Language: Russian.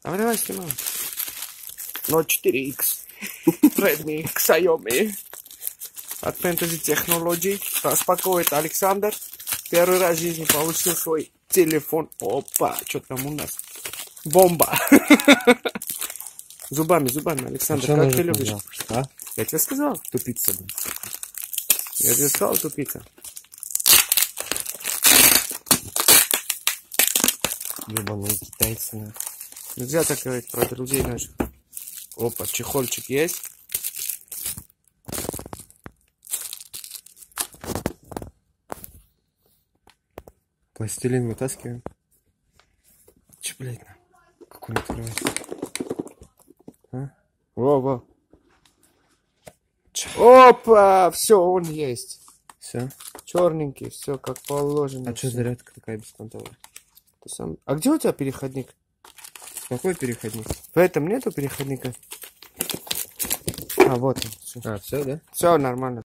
Давай снимаем. 04X. Redmi, Xiaomi. От Fantasy Technology. Распаковывает Александр. Первый раз в жизни получил свой телефон. Опа, что там у нас? Бомба. Зубами, Александр, как ты любишь? А? Я тебе сказал, тупица. Я тебе сказал, тупица. Ёбаные китайцы. Нельзя так говорить про друзей наших. Опа, чехольчик есть. Пластилин вытаскиваем. Че, блядь, как он открывается? А? Во. Опа, все, он есть. Все. Черненький, все как положено. А что зарядка такая беспонтовая? А где у тебя переходник? Какой переходник? В этом нету переходника? А, вот он. Всё. А, все, да? Все нормально.